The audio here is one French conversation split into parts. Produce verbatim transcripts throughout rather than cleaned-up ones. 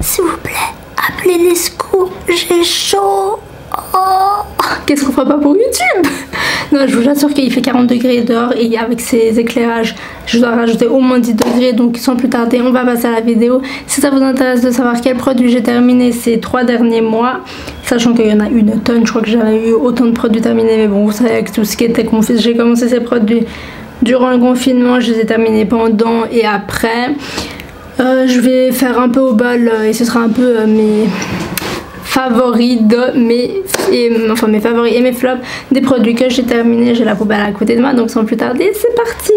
s'il vous plaît, appelez les secours, j'ai chaud. Oh, qu'est-ce qu'on fera pas pour YouTube? Non, je vous assure qu'il fait quarante degrés dehors et avec ces éclairages, je dois rajouter au moins dix degrés. Donc sans plus tarder, on va passer à la vidéo. Si ça vous intéresse de savoir quel produit j'ai terminé ces trois derniers mois, sachant qu'il y en a une tonne, je crois que j'avais eu autant de produits terminés, mais bon, vous savez, avec tout ce qui était confus, j'ai commencé ces produits durant le confinement, je les ai terminés pendant et après. Euh, je vais faire un peu au bol et ce sera un peu euh, mes favoris de mes et, enfin mes favoris et mes flops des produits que j'ai terminés. J'ai la poubelle à côté de moi, donc sans plus tarder, c'est parti.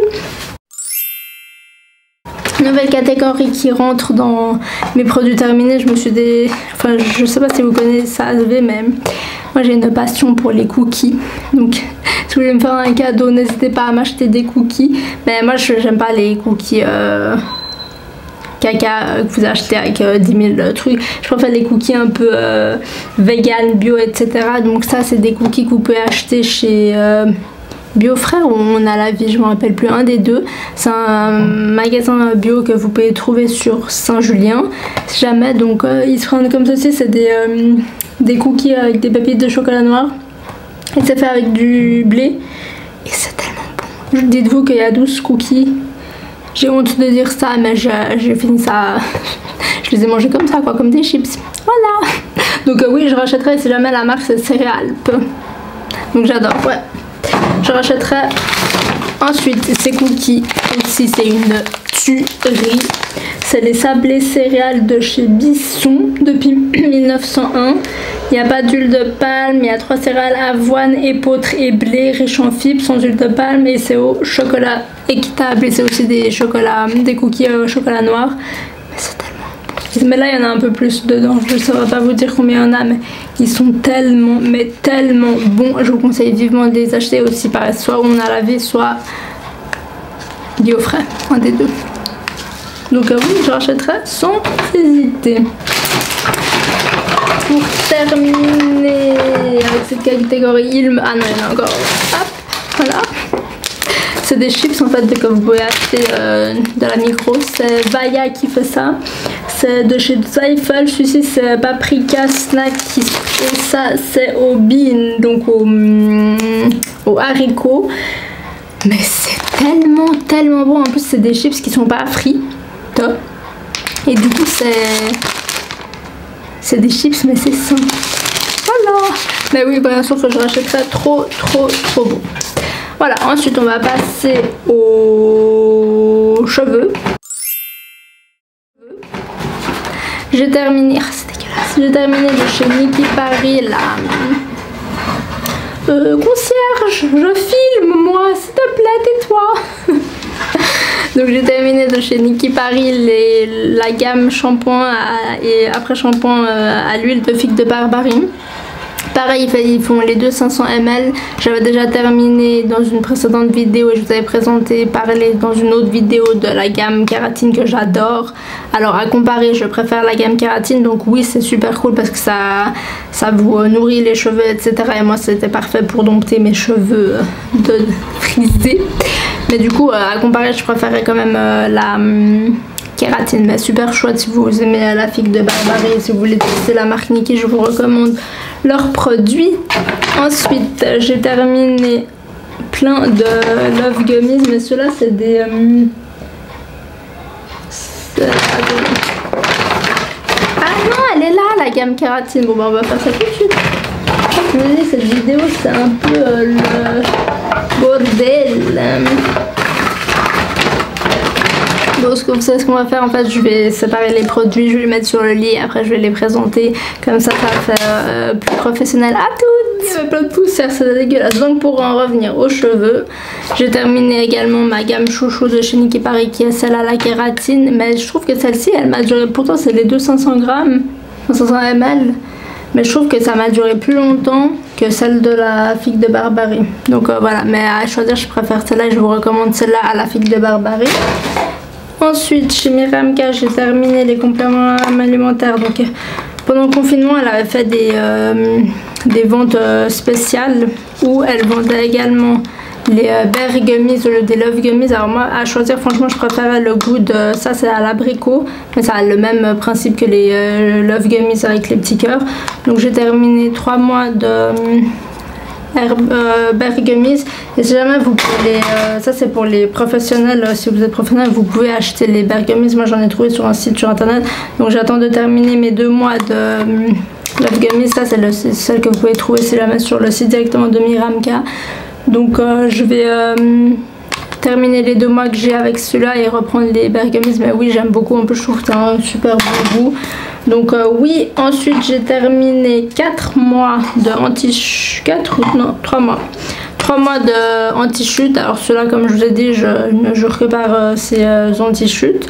Nouvelle catégorie qui rentre dans mes produits terminés. Je me suis des... Enfin, je sais pas si vous connaissez ça, mais moi j'ai une passion pour les cookies. Donc si vous voulez me faire un cadeau, n'hésitez pas à m'acheter des cookies. Mais moi j'aime pas les cookies euh... caca que vous achetez avec euh, dix mille trucs. Je préfère les cookies un peu euh, vegan, bio, et cetera. Donc ça c'est des cookies que vous pouvez acheter chez euh, Biofrère ou On a la vie, je me rappelle plus, un des deux. C'est un magasin bio que vous pouvez trouver sur Saint-Julien si jamais. Donc euh, ils se rendent comme ceci, c'est des, euh, des cookies avec des pépites de chocolat noir et c'est fait avec du blé et c'est tellement bon. Dites-vous qu'il y a douze cookies. J'ai honte de dire ça, mais j'ai fini ça, je les ai mangés comme ça, quoi, comme des chips. Voilà. Donc euh, oui, je rachèterai si jamais la marque c'est Céréalp. Donc j'adore, ouais. Je rachèterai. Ensuite, ces cookies aussi, c'est une tuerie. C'est les sablés céréales de chez Bisson depuis mille neuf cent un. Il n'y a pas d'huile de palme, il y a trois céréales, avoine, épeautre et blé, riches en fibres, sans huile de palme, et c'est au chocolat équitable. Et c'est aussi des chocolats, des cookies au chocolat noir. Mais c'est tellement bon. Mais là, il y en a un peu plus dedans. Je ne saurais pas vous dire combien il y en a, mais ils sont tellement, mais tellement bons. Je vous conseille vivement de les acheter aussi, pareil, soit On a la vie, soit Biofrère, un des deux. Donc euh, oui, je rachèterai sans hésiter. Pour terminer avec cette catégorie, il me... Ah non, il y en a encore. Hop, voilà. C'est des chips en fait que vous pouvez acheter euh, de la micro. C'est Vaya qui fait ça. C'est de chez Zweifel. Celui-ci c'est Paprika Snack. Et ça c'est au bean, donc au, au haricot. Mais c'est tellement, tellement bon. En plus c'est des chips qui sont pas frites. Top. Et du coup c'est... C'est des chips mais c'est sain. Voilà. Mais oui, bien sûr que je rachèterai trop trop trop bon. Voilà, ensuite on va passer aux cheveux. J'ai terminé, oh, c'est dégueulasse. J'ai terminé de chez Niki Paris la euh, concierge. Je filme moi, s'il te plaît, tais-toi. Donc j'ai terminé de chez Niki Paris les, la gamme shampoing et après shampoing à l'huile de figue de Barbarie. Pareil, ils font les deux cinq cents millilitres. J'avais déjà terminé dans une précédente vidéo et je vous avais présenté, parlé dans une autre vidéo de la gamme kératine que j'adore. Alors à comparer, je préfère la gamme kératine. Donc oui, c'est super cool parce que ça, ça vous nourrit les cheveux, et cetera. Et moi, c'était parfait pour dompter mes cheveux de frisés. Mais du coup, à comparer, je préférais quand même la... kératine, mais super chouette si vous aimez la figue de Barbarie, si vous voulez tester la marque Niki, je vous recommande leurs produits. Ensuite j'ai terminé plein de Love Gummies, mais ceux-là c'est des euh, ah non, elle est là la gamme kératine. Bon bah on va faire ça tout de suite. Je me dis cette vidéo c'est un peu euh, le bordel. Donc ce que vous savez ce qu'on va faire, en fait je vais séparer les produits, je vais les mettre sur le lit, après je vais les présenter, comme ça ça va faire euh, plus professionnel à toutes. Il y avait plein de poussière, c'est dégueulasse. Donc pour en revenir aux cheveux, j'ai terminé également ma gamme chouchou de chez Niki Paris qui est celle à la kératine, mais je trouve que celle-ci elle m'a duré, pourtant c'est les deux cinq cents grammes, cinq cents millilitres, mais je trouve que ça m'a duré plus longtemps que celle de la figue de Barbarie. Donc euh, voilà, mais à choisir je préfère celle-là et je vous recommande celle-là à la figue de Barbarie. Ensuite, chez Miramka, j'ai terminé les compléments alimentaires. Donc, pendant le confinement, elle avait fait des, euh, des ventes euh, spéciales où elle vendait également les euh, Bear Gummies au lieu des Love Gummies. Alors moi à choisir franchement je préférais le goût de ça, c'est à l'abricot, mais ça a le même principe que les euh, Love Gummies avec les petits cœurs. Donc j'ai terminé trois mois de euh, Herb, euh, Bear Gummies, et si jamais vous pouvez, euh, ça c'est pour les professionnels, euh, si vous êtes professionnel vous pouvez acheter les Bear Gummies. Moi j'en ai trouvé sur un site sur internet, donc j'attends de terminer mes deux mois de euh, Love Gummies. Ça c'est celle que vous pouvez trouver si jamais sur le site directement de Miramka. Donc euh, je vais euh, terminer les deux mois que j'ai avec celui-là et reprendre les Bear Gummies. Mais oui j'aime beaucoup, en plus je trouve que c'est un super bon goût. Donc euh, oui, ensuite j'ai terminé quatre mois de anti-chute, quatre ou non, trois mois. trois mois de anti-chute. Alors ceux-là comme je vous ai dit, je ne jure que par euh, ces euh, anti-chutes.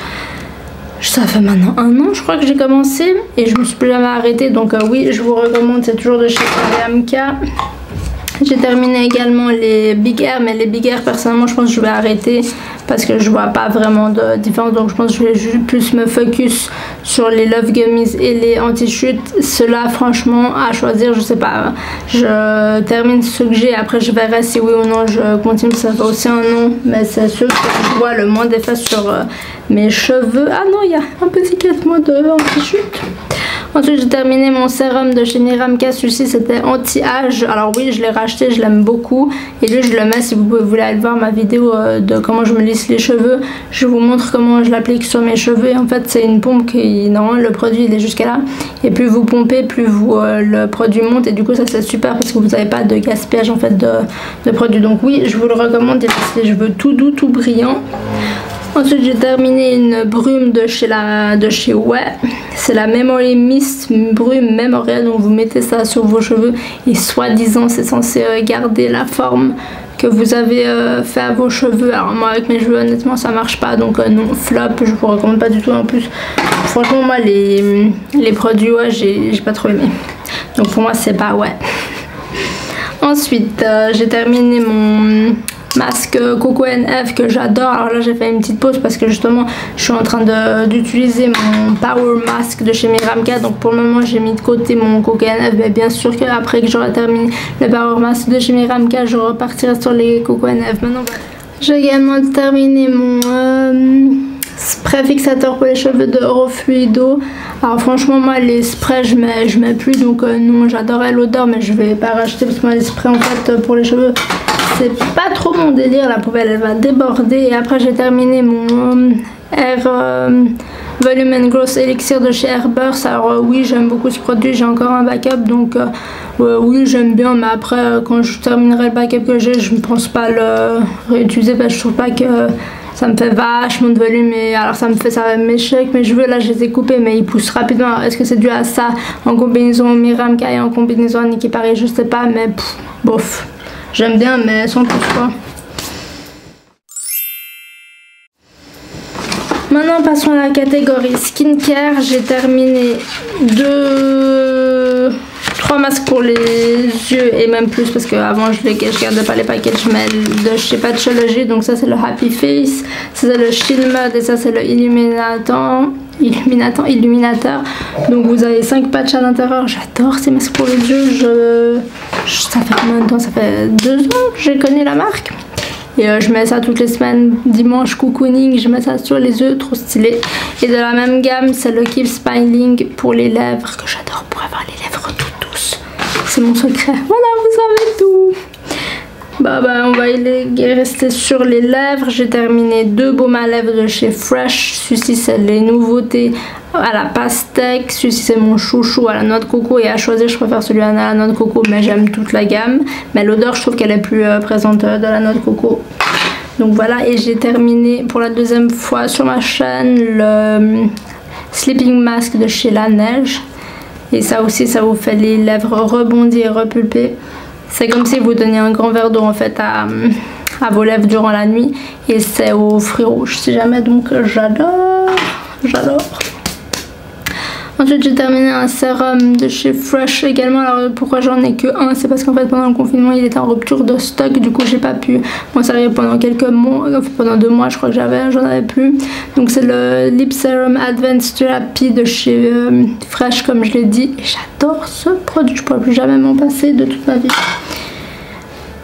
Ça fait maintenant un an je crois que j'ai commencé et je me suis plus jamais arrêtée. Donc euh, oui, je vous recommande, c'est toujours de chez Miramka. J'ai terminé également les Big Air, mais les Big Air personnellement je pense que je vais arrêter parce que je vois pas vraiment de différence. Donc je pense que je vais juste plus me focus sur les Love Gummies et les anti-chutes. Ceux-là franchement à choisir, je sais pas, je termine ce que j'ai, après je verrai si oui ou non je continue. Ça fait aussi un nom, mais c'est sûr que je vois le moins d'effet sur euh, mes cheveux. Ah non, il y a un petit quatre mois de anti-chute. Ensuite j'ai terminé mon sérum de chez Miramka, celui-ci c'était anti-âge. Alors oui je l'ai racheté, je l'aime beaucoup. Et lui je le mets, si vous voulez aller voir ma vidéo euh, de comment je me lisse les cheveux, je vous montre comment je l'applique sur mes cheveux. Et en fait c'est une pompe qui, normalement le produit il est jusqu'à là. Et plus vous pompez, plus vous, euh, le produit monte. Et du coup ça c'est super parce que vous n'avez pas de gaspillage en fait de, de produit. Donc oui je vous le recommande, il laisse les cheveux tout doux, tout brillants. Ensuite j'ai terminé une brume de chez la de chez Ouais, c'est la Memory Mist brume mémorielle. Donc vous mettez ça sur vos cheveux et soi-disant c'est censé euh, garder la forme que vous avez euh, fait à vos cheveux. Alors moi avec mes cheveux honnêtement ça marche pas, donc euh, non, flop, je vous recommande pas du tout. En plus franchement moi les, les produits Ouais j'ai pas trop aimé, donc pour moi c'est pas Ouais. Ensuite euh, j'ai terminé mon masque Coco N F que j'adore. Alors là j'ai fait une petite pause parce que justement je suis en train d'utiliser mon Power Mask de chez Miramka. Donc pour le moment j'ai mis de côté mon Coco N F, mais bien sûr qu'après que j'aurai terminé le Power Mask de chez Miramka je repartirai sur les Coco N F. Maintenant j'ai également terminé mon euh, spray fixateur pour les cheveux de Eurofluido. Alors franchement moi les sprays je mets, je mets plus, donc euh, non, j'adorais l'odeur mais je vais pas racheter parce que moi les sprays en fait pour les cheveux c'est pas trop mon délire, la poubelle elle va déborder. Et après j'ai terminé mon euh, Air euh, Volume and Growth Elixir de chez Airburst. Alors euh, oui j'aime beaucoup ce produit, j'ai encore un backup, donc euh, euh, oui j'aime bien, mais après euh, quand je terminerai le backup que j'ai je ne pense pas le réutiliser parce que je trouve pas que euh, ça me fait vachement de volume. Et alors ça me fait, ça va m'échec avec mes cheveux. Là je les ai coupés mais ils poussent rapidement. Est-ce que c'est dû à ça en combinaison Miramka et en combinaison Niki Paris, je sais pas, mais pff, bof. J'aime bien mais sans plus quoi. Maintenant passons à la catégorie skincare. J'ai terminé deux, trois masques pour les yeux et même plus parce que avant je, les, je gardais pas les packages, mais de chez Patchology. Donc ça c'est le Happy Face, ça c'est le Chill Mud et ça c'est le Illuminatant. Illuminatant, illuminateur. Donc vous avez cinq patchs à l'intérieur. J'adore ces masques pour les yeux. Je, je, ça fait combien de temps? Ça fait deux ans que j'ai connu la marque. Et euh, je mets ça toutes les semaines. Dimanche cocooning, je mets ça sur les yeux, trop stylé. Et de la même gamme, c'est le Keep Smiling pour les lèvres que j'adore pour avoir les lèvres toutes douces. C'est mon secret. Voilà, vous savez tout. Bah, bah on va y rester sur les lèvres. J'ai terminé deux baumes à lèvres de chez Fresh. Celui-ci c'est les nouveautés à la pastèque. Celui-ci c'est mon chouchou à la noix de coco. Et à choisir je préfère celui à la noix de coco, mais j'aime toute la gamme. Mais l'odeur je trouve qu'elle est plus euh, présente euh, de la noix de coco. Donc voilà, et j'ai terminé pour la deuxième fois sur ma chaîne le euh, Sleeping Mask de chez La Neige. Et ça aussi ça vous fait les lèvres rebondies et repulpées. C'est comme si vous donniez un grand verre d'eau en fait à, à vos lèvres durant la nuit. Et c'est aux fruits rouges si jamais, donc j'adore, j'adore. Ensuite j'ai terminé un sérum de chez Fresh également. Alors pourquoi j'en ai que un, c'est parce qu'en fait pendant le confinement il était en rupture de stock. Du coup j'ai pas pu m'en servir pendant quelques mois, pendant deux mois je crois que j'avais, j'en avais plus. Donc c'est le Lip Serum Advanced Therapy de chez euh, Fresh comme je l'ai dit. Et j'adore ce produit, je pourrais plus jamais m'en passer de toute ma vie.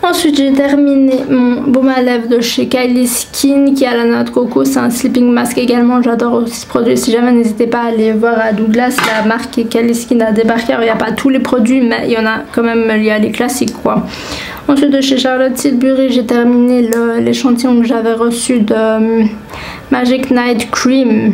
Ensuite, j'ai terminé mon baume à lèvres de chez Kylie Skin qui a la noix de coco. C'est un sleeping mask également. J'adore aussi ce produit. Si jamais, n'hésitez pas à aller voir à Douglas. La marque Kylie Skin a débarqué. Alors, il n'y a pas tous les produits, mais il y en a quand même. Il y a les classiques, quoi. Ensuite, de chez Charlotte Tilbury, j'ai terminé l'échantillon que j'avais reçu de euh, Magic Night Cream.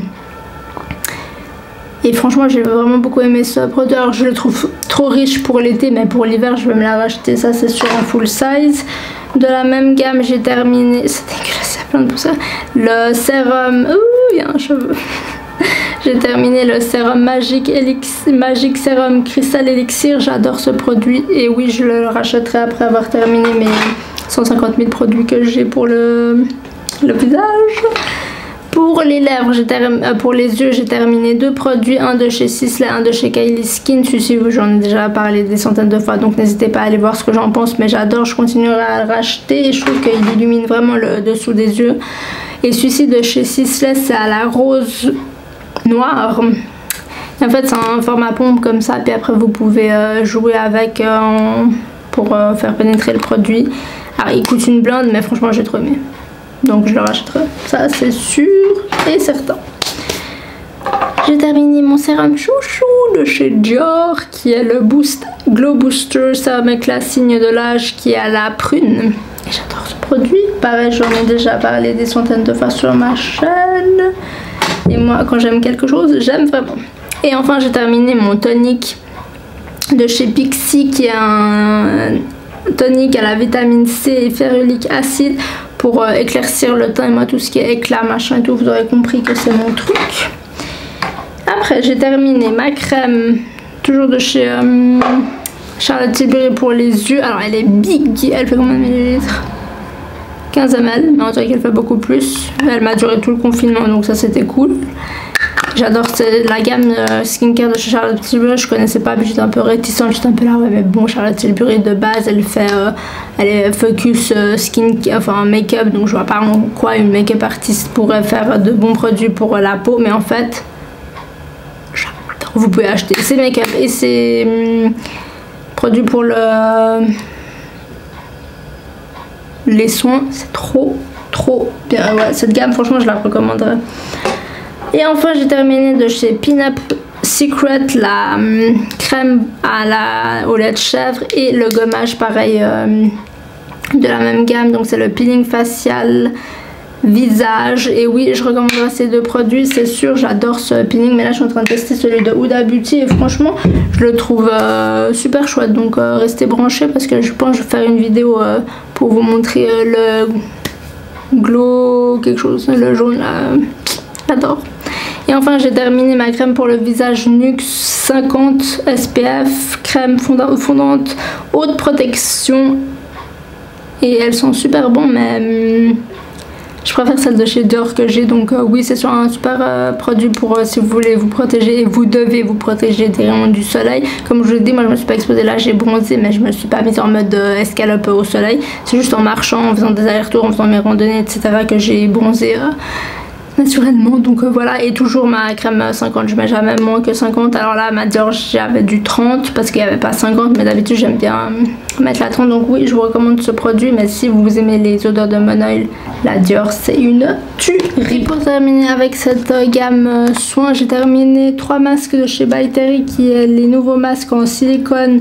Et franchement, j'ai vraiment beaucoup aimé ce produit. Alors, je le trouve trop riche pour l'été, mais pour l'hiver, je vais me la racheter. Ça, c'est sur un full size. De la même gamme, j'ai terminé. C'est dégueulasse, il y a plein de poussière. Le sérum. Ouh, il y a un cheveu. J'ai terminé le sérum Magic Elixir, Magic Sérum Crystal Elixir. J'adore ce produit. Et oui, je le rachèterai après avoir terminé mes cent cinquante mille produits que j'ai pour le, le visage. Pour les lèvres, euh, pour les yeux, j'ai terminé deux produits, un de chez Sisley, un de chez Kylie Skin. Celui-ci, j'en ai déjà parlé des centaines de fois, donc n'hésitez pas à aller voir ce que j'en pense, mais j'adore, je continuerai à le racheter et je trouve qu'il illumine vraiment le dessous des yeux. Et celui-ci de chez Sisley, c'est à la rose noire. En fait, c'est un format pompe comme ça, puis après vous pouvez euh, jouer avec euh, pour euh, faire pénétrer le produit. Alors, il coûte une blinde, mais franchement, j'ai trop aimé. Donc je le rachèterai, ça c'est sûr et certain. J'ai terminé mon sérum chouchou de chez Dior qui est le Boost Glow Booster Sérum Éclat Signe de l'âge qui est à la prune. Et j'adore ce produit. Pareil, j'en ai déjà parlé des centaines de fois sur ma chaîne. Et moi, quand j'aime quelque chose, j'aime vraiment. Et enfin, j'ai terminé mon tonique de chez Pixi qui est un tonique à la vitamine C et férulique acide pour euh, éclaircir le teint. Et moi, tout ce qui est éclat, machin et tout, vous aurez compris que c'est mon truc. Après, j'ai terminé ma crème, toujours de chez euh, Charlotte Tilbury pour les yeux. Alors, elle est big, elle fait combien de millilitres? quinze millilitres, mais on dirait qu'elle fait beaucoup plus. Elle m'a duré tout le confinement, donc ça, c'était cool. J'adore la gamme euh, skincare de chez Charlotte Tilbury. Je connaissais pas, puis j'étais un peu réticente, j'étais un peu là, ouais, mais bon, Charlotte Tilbury de base, elle fait, euh, elle est focus euh, skin, enfin make-up, donc je vois pas en quoi une make-up artiste pourrait faire de bons produits pour euh, la peau, mais en fait, j'adore. Vous pouvez acheter ces make-up et ces hum, produits pour le les soins, c'est trop, trop bien. Ouais, cette gamme, franchement, je la recommanderais. Et enfin, j'ai terminé de chez Pin-Up Secret la hum, crème à la, au lait de chèvre et le gommage pareil euh, de la même gamme. Donc c'est le peeling facial visage. Et oui, je recommanderais ces deux produits, c'est sûr. J'adore ce peeling, mais là je suis en train de tester celui de Huda Beauty et franchement je le trouve euh, super chouette. Donc euh, restez branchés parce que je pense que je vais faire une vidéo euh, pour vous montrer euh, le glow quelque chose, le jaune là. J'adore. Et enfin, j'ai terminé ma crème pour le visage N Y X cinquante S P F, crème fondante, fondante haute protection. Et elles sont super bonnes, mais hum, je préfère celle de chez Dior que j'ai. Donc euh, oui, c'est sur un super euh, produit pour euh, si vous voulez vous protéger. Et vous devez vous protéger des rayons du soleil. Comme je vous l'ai dit, moi je me suis pas exposée là, j'ai bronzé, mais je me suis pas mise en mode euh, escalope au soleil. C'est juste en marchant, en faisant des allers-retours, en faisant mes randonnées, et cetera que j'ai bronzé. Euh, naturellement, donc euh, voilà. Et toujours ma crème cinquante, je mets jamais moins que cinquante. Alors là, ma Dior, j'avais du trente parce qu'il n'y avait pas cinquante, mais d'habitude j'aime bien euh, mettre la trente, donc oui, je vous recommande ce produit. Mais si vous aimez les odeurs de Mon Oil, la Dior, c'est une tuerie. Pour terminer avec cette euh, gamme euh, soins, j'ai terminé trois masques de chez By Terry qui est les nouveaux masques en silicone.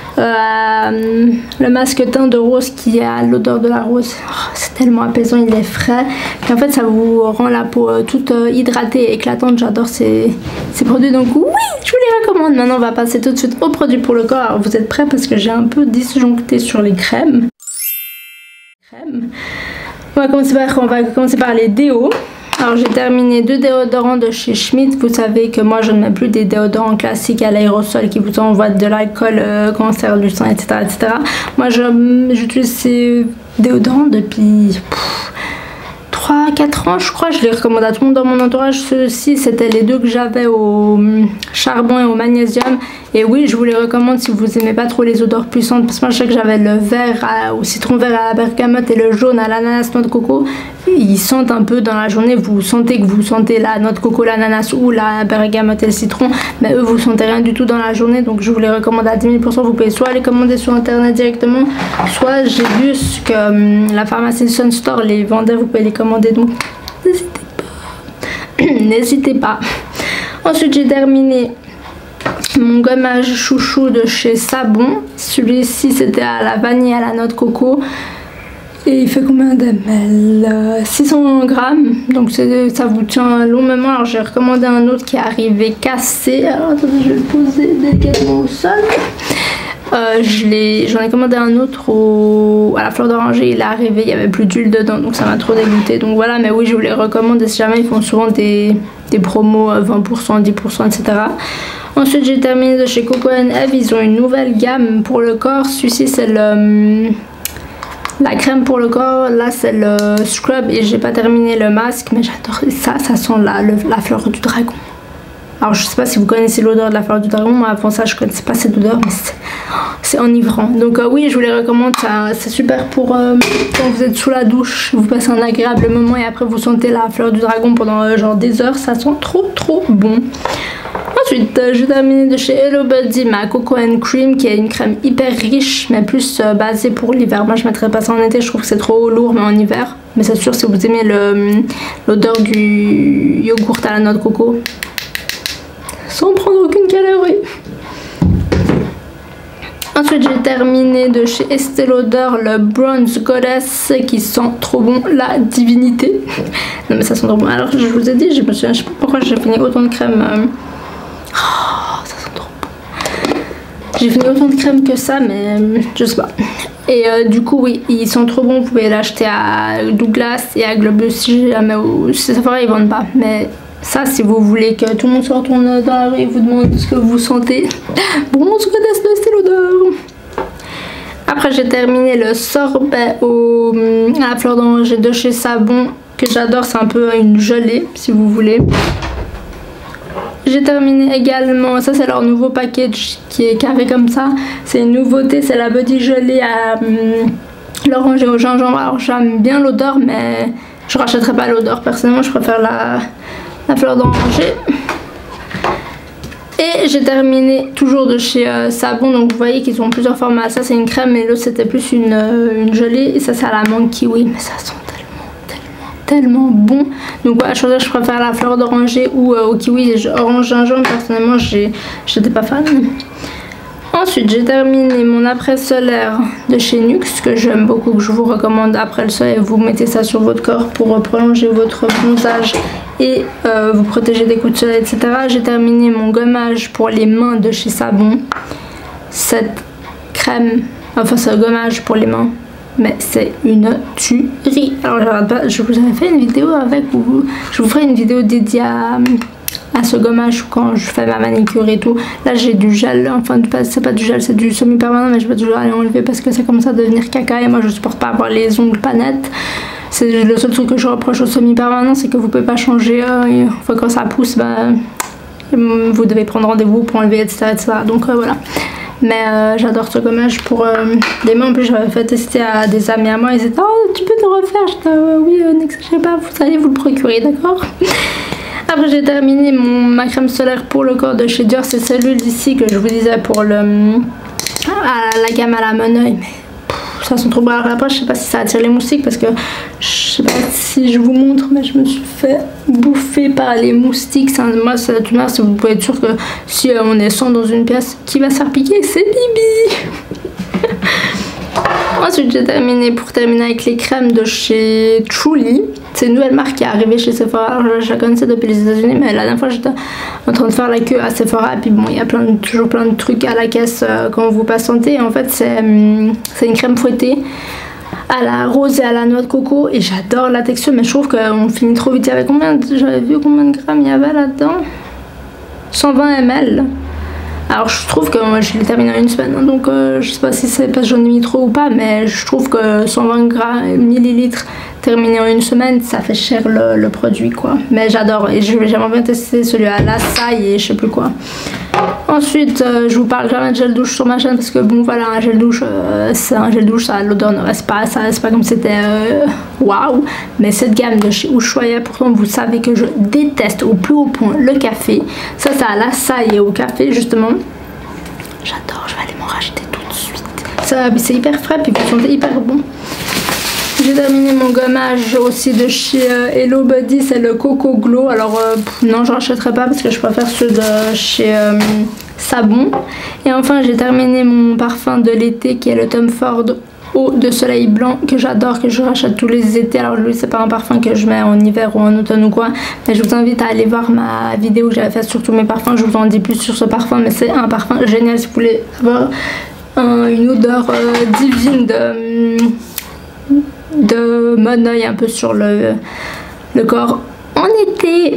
Euh, le masque teint de rose qui a l'odeur de la rose, oh, c'est tellement apaisant, il est frais et en fait ça vous rend la peau euh, toute euh, hydratée et éclatante. J'adore ces, ces produits, donc oui, je vous les recommande. Maintenant on va passer tout de suite aux produits pour le corps. Alors vous êtes prêts parce que j'ai un peu disjoncté sur les crèmes. crèmes. On va commencer par, on va commencer par les déos. Alors j'ai terminé deux déodorants de chez Schmidt. Vous savez que moi je ne mets plus des déodorants classiques à l'aérosol qui vous envoient de l'alcool, euh, cancer du sang, et cetera et cetera. Moi j'utilise ces déodorants depuis trois quatre ans je crois. Je les recommande à tout le monde dans mon entourage. Ceux-ci c'était les deux que j'avais au charbon et au magnésium. Et oui, je vous les recommande si vous aimez pas trop les odeurs puissantes, parce que moi je sais que j'avais le vert à, au citron vert à la bergamote et le jaune à l'ananas noix de coco. Ils sentent un peu dans la journée, vous sentez que vous sentez la noix de coco, l'ananas ou la bergamote et le citron, mais eux vous sentez rien du tout dans la journée, donc je vous les recommande à dix mille pour cent. Vous pouvez soit les commander sur internet directement, soit j'ai vu que hum, la pharmacie Sun Store les vendait, vous pouvez les commander, donc n'hésitez pas. N'hésitez pas. Ensuite j'ai terminé mon gommage chouchou de chez Savon. Celui-ci c'était à la vanille et à la noix de coco. Et il fait combien d'ml? Six cents grammes. Donc ça vous tient un long moment. Alors j'ai recommandé un autre qui est arrivé cassé. Alors attendez, je vais le poser délicatement au sol. Euh, J'en ai, ai commandé un autre au, à la fleur d'oranger. Il est arrivé, il n'y avait plus d'huile dedans. Donc ça m'a trop dégoûté. Donc voilà, mais oui, je vous les recommande. Et si jamais ils font souvent des, des promos vingt pour cent, dix pour cent, et cetera. Ensuite j'ai terminé de chez Coco and Eve. Ils ont une nouvelle gamme pour le corps. Celui-ci c'est le... la crème pour le corps, là c'est le scrub et j'ai pas terminé le masque, mais j'adore ça, ça sent la, le, la fleur du dragon. Alors je sais pas si vous connaissez l'odeur de la fleur du dragon, moi avant ça je connaissais pas cette odeur, mais c'est enivrant. Donc euh, oui, je vous les recommande, c'est super pour euh, quand vous êtes sous la douche, vous passez un agréable moment et après vous sentez la fleur du dragon pendant euh, genre des heures, ça sent trop trop bon. Ensuite, euh, j'ai terminé de chez Hello Buddy ma Coco and Cream qui est une crème hyper riche mais plus euh, basée pour l'hiver. Moi je mettrais pas ça en été, je trouve que c'est trop lourd, mais en hiver. Mais c'est sûr si vous aimez l'odeur du yogourt à la noix de coco sans prendre aucune calorie. Ensuite j'ai terminé de chez Estée Lauder le Bronze Goddess qui sent trop bon la divinité. Non mais ça sent trop bon. Alors je vous ai dit, je me souviens, je sais pas pourquoi j'ai fini autant de crème. Euh... Oh, ça sent trop bon. J'ai fini autant de crème que ça, mais euh, je sais pas. Et euh, du coup oui, ils sont trop bons. Vous pouvez l'acheter à Douglas et à Globus si jamais chez Sephora ils vendent pas. Mais ça, si vous voulez que tout le monde se retourne dans la rue et vous demande ce que vous sentez, Bronze Goddess de Estée Lauder. Après j'ai terminé le sorbet au, à la fleur d'oranger de chez Savon que j'adore, c'est un peu une gelée si vous voulez. J'ai terminé également, ça c'est leur nouveau package qui est carré comme ça, c'est une nouveauté, c'est la body gelée à hum, l'orange et au gingembre. Alors j'aime bien l'odeur mais je rachèterai pas l'odeur, personnellement je préfère la, la fleur d'oranger. Et j'ai terminé toujours de chez euh, Savon, donc vous voyez qu'ils ont plusieurs formats. Ça c'est une crème et l'autre c'était plus une, euh, une gelée et ça c'est à la mangue kiwi, mais ça sent tellement bon. Donc voilà, choisir, je préfère la fleur d'oranger ou euh, au kiwi orange gingembre. Personnellement j'étais pas fan. Ensuite j'ai terminé mon après solaire de chez Nuxe que j'aime beaucoup, que je vous recommande après le soleil. Vous mettez ça sur votre corps pour euh, prolonger votre bronzage et euh, vous protéger des coups de soleil, et cetera. J'ai terminé mon gommage pour les mains de chez Savon. Cette crème, enfin ce gommage pour les mains, mais c'est une tuerie. Alors pas, je vous avais fait une vidéo avec vous, je vous ferai une vidéo dédiée à, à ce gommage quand je fais ma manicure et tout. Là j'ai du gel, enfin c'est pas du gel, c'est du semi permanent, mais je vais toujours aller enlever parce que ça commence à devenir caca et moi je supporte pas avoir les ongles pas nets. C'est le seul truc que je reproche au semi permanent, c'est que vous pouvez pas changer, euh, enfin, quand ça pousse bah, vous devez prendre rendez-vous pour enlever, etc, etc. Donc euh, voilà. Mais euh, j'adore ce gommage pour euh, les mains. En plus j'avais fait tester à des amis à moi, ils étaient oh tu peux te refaire, j'étais euh, oui euh, n'exagérez pas, vous allez vous le procurer, d'accord. Après j'ai terminé mon, ma crème solaire pour le corps de chez Dior, c'est celle ici que je vous disais pour le à la gamme à la Moneuil, mais pff, ça sent trop bon. Alors après je sais pas si ça attire les moustiques parce que je sais pas si je vous montre, mais je me suis fait bouffer par les moustiques. Moi c'est toute manière, vous pouvez être sûr que si euh, on est cent dans une pièce, qui va se faire piquer, c'est Bibi. Ensuite j'ai terminé, pour terminer avec les crèmes de chez Truly. C'est une nouvelle marque qui est arrivée chez Sephora. Alors, je la connaissais depuis les États-Unis, mais la dernière fois j'étais en train de faire la queue à Sephora. Et puis bon, il y a plein de, toujours plein de trucs à la caisse euh, quand vous patientez. En fait c'est hum, une crème fouettée à la rose et à la noix de coco et j'adore la texture, mais je trouve qu'on finit trop vite. Il y avait combien, j'avais vu combien de grammes il y avait là-dedans, cent vingt millilitres. Alors je trouve que moi je l'ai terminé en une semaine, hein, donc euh, je sais pas si c'est parce que j'en ai mis trop ou pas, mais je trouve que cent vingt millilitres terminé en une semaine, ça fait cher le, le produit quoi. Mais j'adore et j'aimerais bien tester celui à la saille et je sais plus quoi. Ensuite, euh, je vous parle jamais de gel douche sur ma chaîne parce que bon voilà, un gel douche, euh, c'est un gel douche, ça l'odeur ne reste pas, ça reste pas comme c'était waouh. Wow. Mais cette gamme de chez Ushuaïa, pourtant vous savez que je déteste au plus haut point le café. Ça, ça a l'açaï et au café justement. J'adore, je vais aller m'en racheter tout de suite. Ça, c'est hyper frais puis ils sont hyper bons. J'ai terminé mon gommage aussi de chez euh, Hello Body, c'est le Coco Glow. Alors euh, pff, non, je rachèterai pas parce que je préfère ceux de chez euh, Savon. Et enfin, j'ai terminé mon parfum de l'été qui est le Tom Ford Eau de Soleil Blanc que j'adore, que je rachète tous les étés. Alors lui, c'est pas un parfum que je mets en hiver ou en automne ou quoi, mais je vous invite à aller voir ma vidéo que j'avais faite sur tous mes parfums. Je vous en dis plus sur ce parfum, mais c'est un parfum génial si vous voulez avoir un, une odeur euh, divine de... de mon oeil un peu sur le, le corps en été.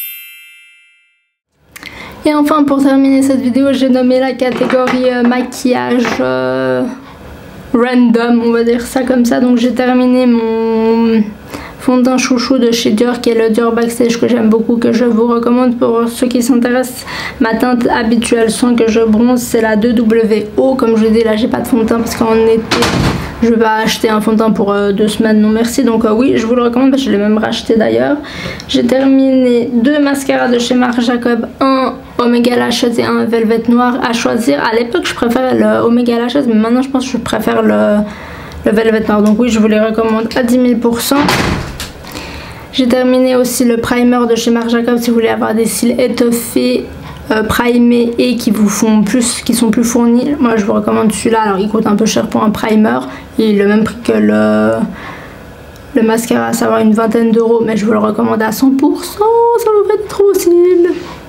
Et enfin, pour terminer cette vidéo, j'ai nommé la catégorie euh, maquillage euh, random, on va dire ça comme ça. Donc j'ai terminé mon fond de teint chouchou de chez Dior qui est le Dior Backstage que j'aime beaucoup, que je vous recommande pour ceux qui s'intéressent. Ma teinte habituelle sans que je bronze, c'est la deux W O. Comme je vous dis, là j'ai pas de fond de teint parce qu'en été je vais acheter un fond de teint pour euh, deux semaines, non merci. Donc euh, oui, je vous le recommande parce que je l'ai même racheté d'ailleurs. J'ai terminé deux mascaras de chez Marc Jacob, un Omega Lashes et un Velvet Noir à choisir. À l'époque je préférais le Omega Lashes, mais maintenant je pense que je préfère le, le Velvet Noir. Donc oui, je vous les recommande à dix mille pour cent. J'ai terminé aussi le primer de chez Marc Jacob si vous voulez avoir des cils étoffés, Euh, primés et qui vous font plus, qui sont plus fournis. Moi je vous recommande celui-là. Alors il coûte un peu cher pour un primer, il est le même prix que le, le mascara, à savoir une vingtaine d'euros, mais je vous le recommande à cent pour cent, ça vous fait trop cils.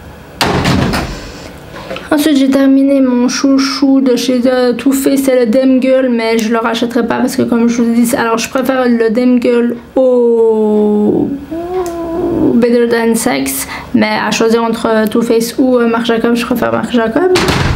Ensuite j'ai terminé mon chouchou de chez uh, Too Faced, c'est le Dem Girl, mais je le rachèterai pas parce que comme je vous dis, alors je préfère le Dem Girl au Better Than Sex, mais à choisir entre Too Faced ou euh, Marc Jacob, je préfère Marc Jacob.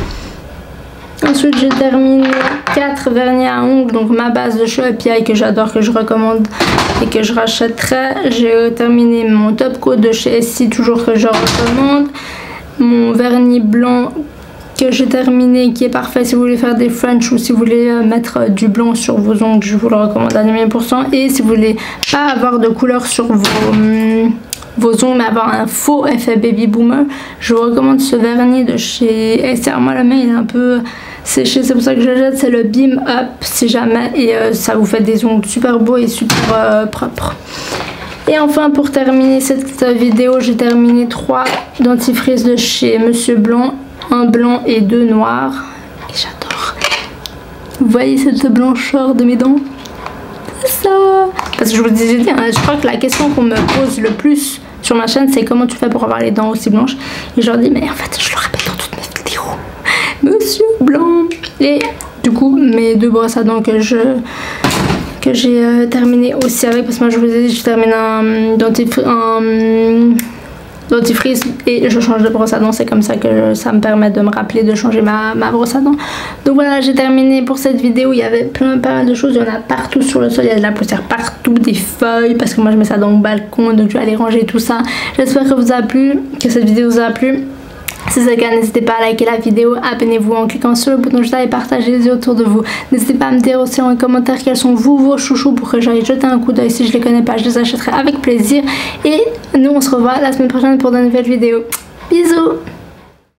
Ensuite j'ai terminé quatre vernis à ongles, donc ma base de Show Happy Eye que j'adore, que je recommande et que je rachèterai. J'ai terminé mon top coat de chez Essie, toujours que je recommande. Mon vernis blanc que j'ai terminé, qui est parfait si vous voulez faire des French ou si vous voulez euh, mettre euh, du blanc sur vos ongles, je vous le recommande à dix mille pour cent. Et si vous voulez pas avoir de couleur sur vos... Hum, vos ongles mais avoir un faux effet baby boomer, je vous recommande ce vernis de chez Esther. Moi le mien il est un peu séché, c'est pour ça que je le jette. C'est le Beam Up si jamais, et euh, ça vous fait des ongles super beaux et super euh, propres. Et enfin pour terminer cette vidéo, j'ai terminé trois dentifrices de chez Monsieur Blanc, un blanc et deux noirs, et j'adore. Vous voyez cette blancheur de mes dents? Ça. Parce que je vous disais, hein, je crois que la question qu'on me pose le plus sur ma chaîne, c'est comment tu fais pour avoir les dents aussi blanches. Et je leur dis, mais en fait, je le répète dans toutes mes vidéos, Monsieur Blanc. Et du coup, mes deux brosses à dents que je que j'ai euh, terminé aussi avec, parce que moi je vous ai dit, je termine un dentifrice, un dentifrice et je change de brosse à dents. C'est comme ça que ça me permet de me rappeler de changer ma, ma brosse à dents. Donc voilà, j'ai terminé pour cette vidéo. Il y avait plein pas mal de choses, il y en a partout sur le sol, il y a de la poussière partout, des feuilles, parce que moi je mets ça dans mon balcon, donc je vais aller ranger tout ça. J'espère que vous a plu, que cette vidéo vous a plu. Si c'est le cas, n'hésitez pas à liker la vidéo, abonnez-vous en cliquant sur le bouton juste là et partagez-les autour de vous. N'hésitez pas à me dire aussi en commentaire quels sont vous vos chouchous pour que j'aille jeter un coup d'œil. Si je les connais pas, je les achèterai avec plaisir. Et nous on se revoit la semaine prochaine pour de nouvelles vidéos. Bisous.